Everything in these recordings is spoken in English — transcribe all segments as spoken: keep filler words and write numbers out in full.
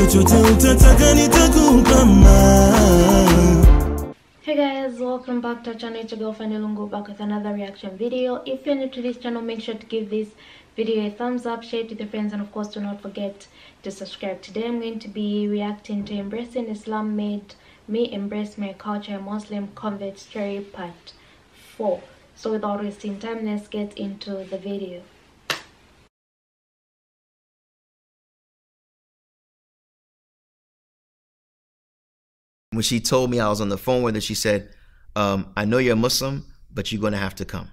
Hey guys, welcome back to our channel. It's your girl Fanny Lungu, back with another reaction video. If you're new to this channel, make sure to give this video a thumbs up, share it with your friends, and of course do not forget to subscribe. Today I'm going to be reacting to Embracing Islam Made Me Embrace My Culture, a Muslim Convert Story Part four. So without wasting time, let's get into the video. When she told me, I was on the phone with her, she said, um, I know you're a Muslim, but you're going to have to come.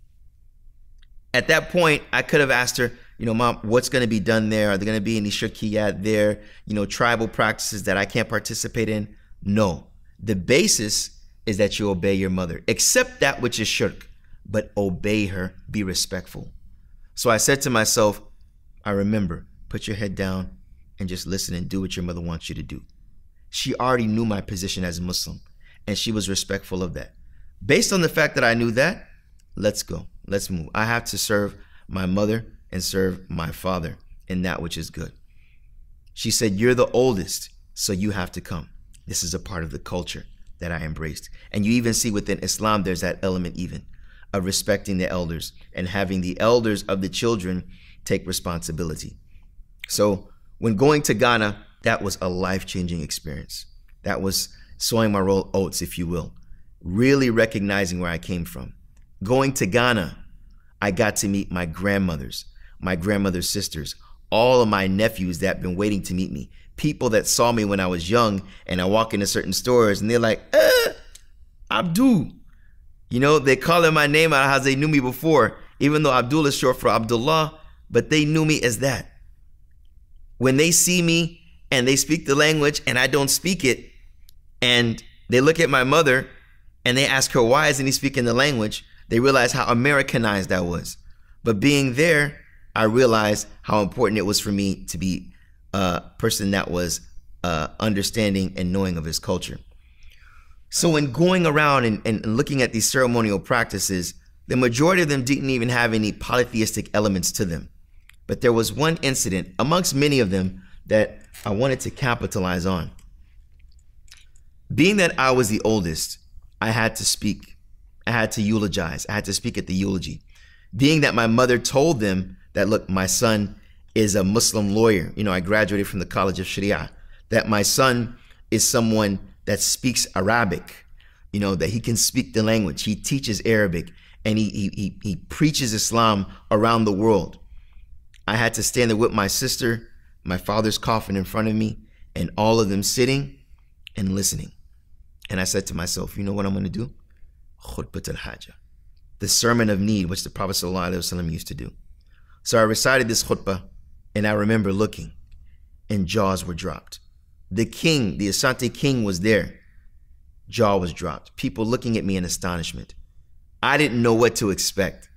At that point, I could have asked her, you know, Mom, what's going to be done there? Are there going to be any shirkiyat there? You know, tribal practices that I can't participate in? No. The basis is that you obey your mother. Accept that which is shirk, but obey her. Be respectful. So I said to myself, I remember, put your head down and just listen and do what your mother wants you to do. She already knew my position as a Muslim, and she was respectful of that. Based on the fact that I knew that, let's go. Let's move. I have to serve my mother and serve my father in that which is good. She said, you're the oldest, so you have to come. This is a part of the culture that I embraced. And you even see within Islam, there's that element even of respecting the elders and having the elders of the children take responsibility. So when going to Ghana, that was a life-changing experience. That was sowing my roll oats, if you will. Really recognizing where I came from. Going to Ghana, I got to meet my grandmothers, my grandmother's sisters, all of my nephews that have been waiting to meet me. People that saw me when I was young and I walk into certain stores and they're like, eh, Abdul. You know, they calling my name out as they knew me before, even though Abdul is short for Abdullah, but they knew me as that. When they see me, and they speak the language and I don't speak it, and they look at my mother and they ask her, why isn't he speaking the language? They realize how Americanized I was. But being there, I realized how important it was for me to be a person that was uh, understanding and knowing of his culture. So when going around and, and looking at these ceremonial practices, the majority of them didn't even have any polytheistic elements to them. But there was one incident amongst many of them that I wanted to capitalize on. Being that I was the oldest, I had to speak. I had to eulogize. I had to speak at the eulogy. Being that my mother told them that, look, my son is a Muslim lawyer. You know, I graduated from the College of Sharia. That my son is someone that speaks Arabic. You know, that he can speak the language. He teaches Arabic and he, he, he, he preaches Islam around the world. I had to stand there with my sister, my father's coffin in front of me, and all of them sitting and listening. And I said to myself, you know what I'm going to do? Khutbat al-Hajjah, the sermon of need, which the Prophet ﷺ used to do. So I recited this khutbah, and I remember looking, and jaws were dropped. The king, the Asante king was there. Jaw was dropped. People looking at me in astonishment. I didn't know what to expect.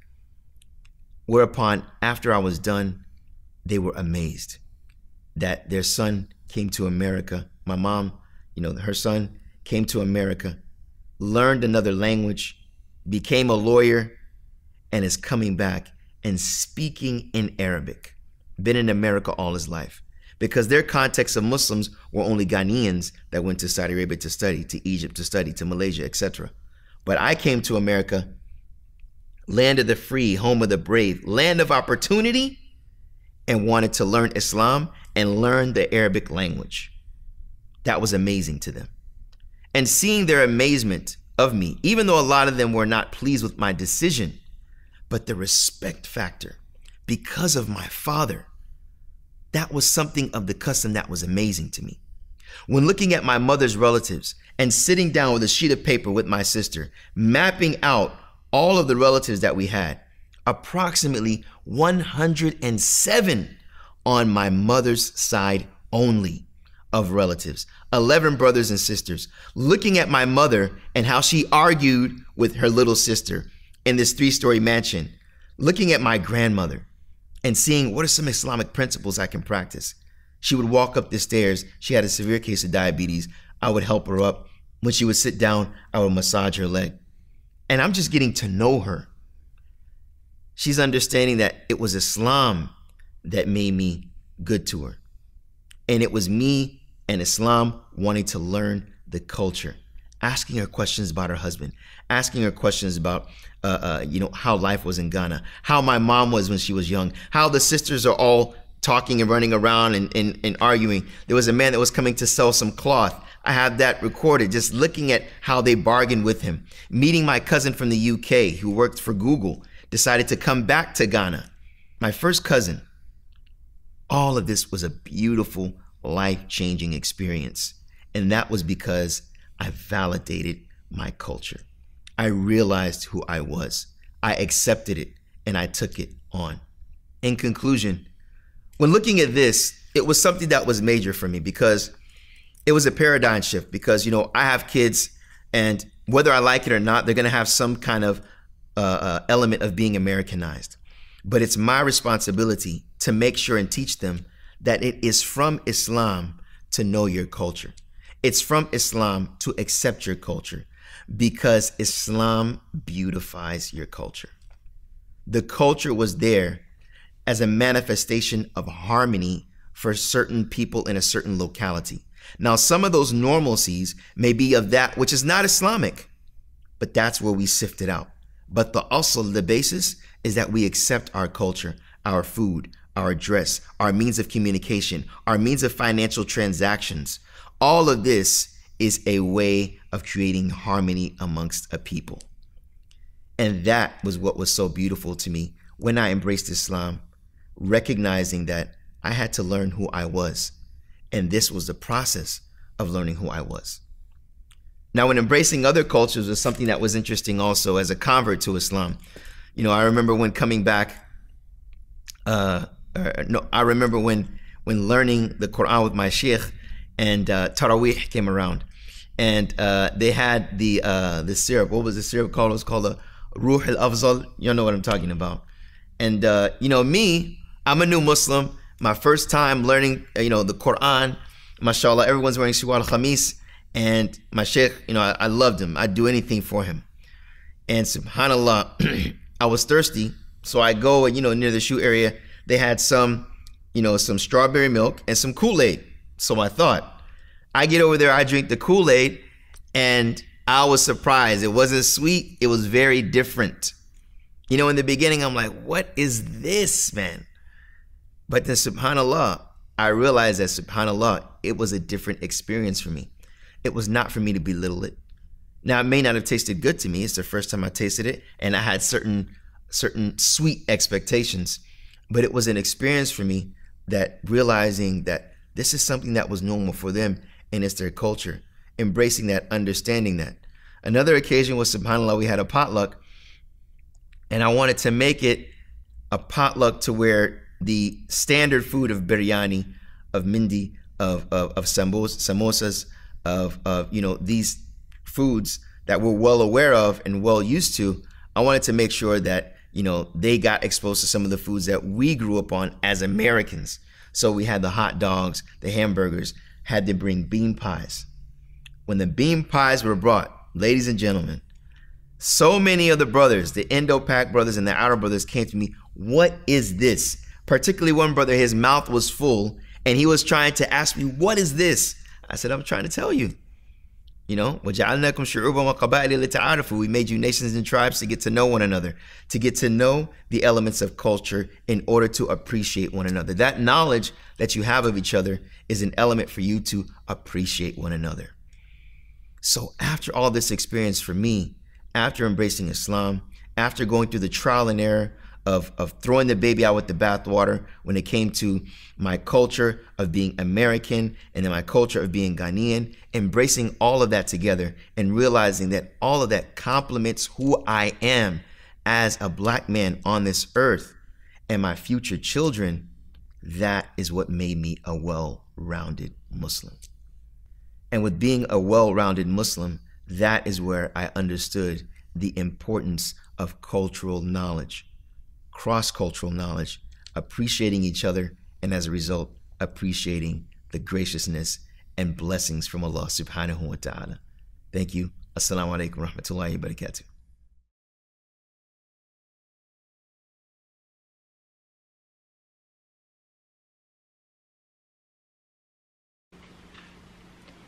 Whereupon, after I was done, they were amazed that their son came to America. My mom, you know, her son came to America, learned another language, became a lawyer, and is coming back and speaking in Arabic. Been in America all his life. Because their context of Muslims were only Ghanaians that went to Saudi Arabia to study, to Egypt to study, to Malaysia, et cetera. But I came to America, land of the free, home of the brave, land of opportunity, and wanted to learn Islam and learn the Arabic language. That was amazing to them. And seeing their amazement of me, even though a lot of them were not pleased with my decision, but the respect factor, because of my father, that was something of the custom that was amazing to me. When looking at my mother's relatives and sitting down with a sheet of paper with my sister, mapping out all of the relatives that we had, approximately one hundred seven on my mother's side only of relatives, eleven brothers and sisters, looking at my mother and how she argued with her little sister in this three-story mansion, looking at my grandmother and seeing what are some Islamic principles I can practice. She would walk up the stairs. She had a severe case of diabetes. I would help her up. When she would sit down, I would massage her leg. And I'm just getting to know her. She's understanding that it was Islam that made me good to her. And it was me and Islam wanting to learn the culture, asking her questions about her husband, asking her questions about, uh, uh, you know, how life was in Ghana, how my mom was when she was young, how the sisters are all talking and running around and, and, and arguing. There was a man that was coming to sell some cloth. I have that recorded, just looking at how they bargained with him. Meeting my cousin from the U K who worked for Google, decided to come back to Ghana. My first cousin. All of this was a beautiful, life-changing experience. And that was because I validated my culture. I realized who I was. I accepted it and I took it on. In conclusion, when looking at this, it was something that was major for me because it was a paradigm shift because, you know, I have kids and whether I like it or not, they're going to have some kind of uh, uh, element of being Americanized. But it's my responsibility to make sure and teach them that it is from Islam to know your culture. It's from Islam to accept your culture because Islam beautifies your culture. The culture was there as a manifestation of harmony for certain people in a certain locality. Now, some of those normalcies may be of that which is not Islamic, but that's where we sift it out. But the asl, the basis, is that we accept our culture, our food, our dress, our means of communication, our means of financial transactions. All of this is a way of creating harmony amongst a people. And that was what was so beautiful to me when I embraced Islam, recognizing that I had to learn who I was. And this was the process of learning who I was. Now, when embracing other cultures was something that was interesting also as a convert to Islam. You know, I remember when coming back, uh, uh, no, I remember when when learning the Quran with my sheikh and uh, Taraweeh came around. And uh, they had the uh, the syrup. What was the syrup called? It was called a Ruh al-Afzal. You know what I'm talking about. And, uh, you know, me, I'm a new Muslim. My first time learning, you know, the Quran, mashallah, everyone's wearing Siwar al-Khamis. And my sheikh, you know, I, I loved him. I'd do anything for him. And subhanAllah, I was thirsty. So I go, you know, near the shoe area, they had some, you know, some strawberry milk and some Kool-Aid. So I thought, I get over there, I drink the Kool-Aid, and I was surprised. It wasn't sweet. It was very different. You know, in the beginning, I'm like, what is this, man? But then subhanAllah, I realized that subhanAllah, it was a different experience for me. It was not for me to belittle it. Now, it may not have tasted good to me. It's the first time I tasted it, and I had certain, certain sweet expectations. But it was an experience for me that realizing that this is something that was normal for them and it's their culture. Embracing that, understanding that. Another occasion was, subhanAllah, we had a potluck, and I wanted to make it a potluck to where the standard food of biryani, of mindi, of, of, of samos, samosas, of, of, you know, these foods that we're well aware of and well used to, I wanted to make sure that, you know, they got exposed to some of the foods that we grew up on as Americans. So we had the hot dogs, the hamburgers, had to bring bean pies. When the bean pies were brought, ladies and gentlemen, so many of the brothers, the Indo-Pak brothers and the Arab brothers came to me, what is this? Particularly one brother, his mouth was full and he was trying to ask me, what is this? I said, I'm trying to tell you. You know, وَجَعَلْنَاكُمْ شُعُوبًا وَقَبَائِلَ لِتَعَارَفُوا. We made you nations and tribes to get to know one another, to get to know the elements of culture in order to appreciate one another. That knowledge that you have of each other is an element for you to appreciate one another. So after all this experience for me, after embracing Islam, after going through the trial and error of, of throwing the baby out with the bathwater when it came to my culture of being American and then my culture of being Ghanaian, embracing all of that together and realizing that all of that complements who I am as a black man on this earth and my future children, that is what made me a well-rounded Muslim. And with being a well-rounded Muslim, that is where I understood the importance of cultural knowledge, cross-cultural knowledge, appreciating each other, and as a result, appreciating the graciousness and blessings from Allah subhanahu wa ta'ala. Thank you. Assalamu alaikum wa rahmatullahi wa barakatuh.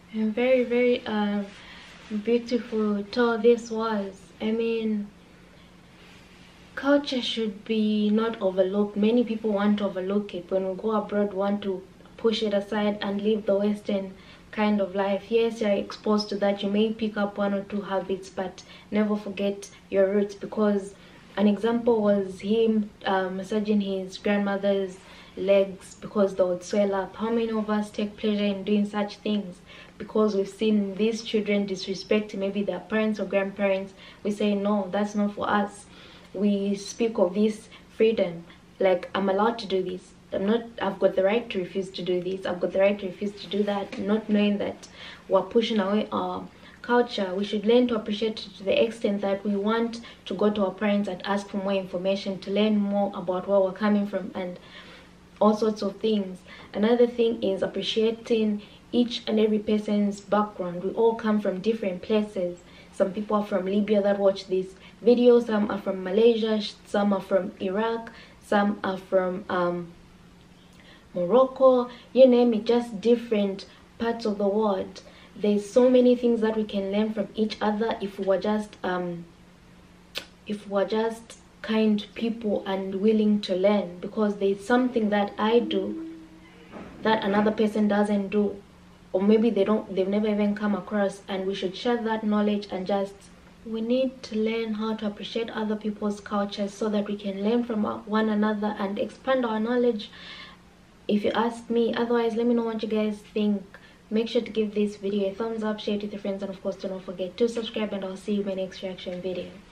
And very, very uh, beautiful tour this was. I mean, culture should be not overlooked. Many people want to overlook it. When we go abroad, want to push it aside and live the Western kind of life. Yes, you're exposed to that. You may pick up one or two habits, but never forget your roots. Because an example was him uh, massaging his grandmother's legs because they would swell up. How many of us take pleasure in doing such things? Because we've seen these children disrespect maybe their parents or grandparents. We say, no, that's not for us. We speak of this freedom, like, I'm allowed to do this. I'm not, I've got the right to refuse to do this. I've got the right to refuse to do that. Not knowing that we're pushing away our culture. We should learn to appreciate it to the extent that we want to go to our parents and ask for more information, to learn more about where we're coming from and all sorts of things. Another thing is appreciating each and every person's background. We all come from different places. Some people are from Libya that watch this video, some are from Malaysia, some are from Iraq, some are from um, Morocco, you name it, just different parts of the world. There's so many things that we can learn from each other if we're just um, if we're just kind people and willing to learn, because there's something that I do that another person doesn't do, or maybe they don't, they've never even come across, and we should share that knowledge. And just, we need to learn how to appreciate other people's cultures so that we can learn from one another and expand our knowledge, if you ask me. Otherwise, let me know what you guys think. Make sure to give this video a thumbs up, share it with your friends, and of course do not forget to subscribe, and I'll see you in my next reaction video.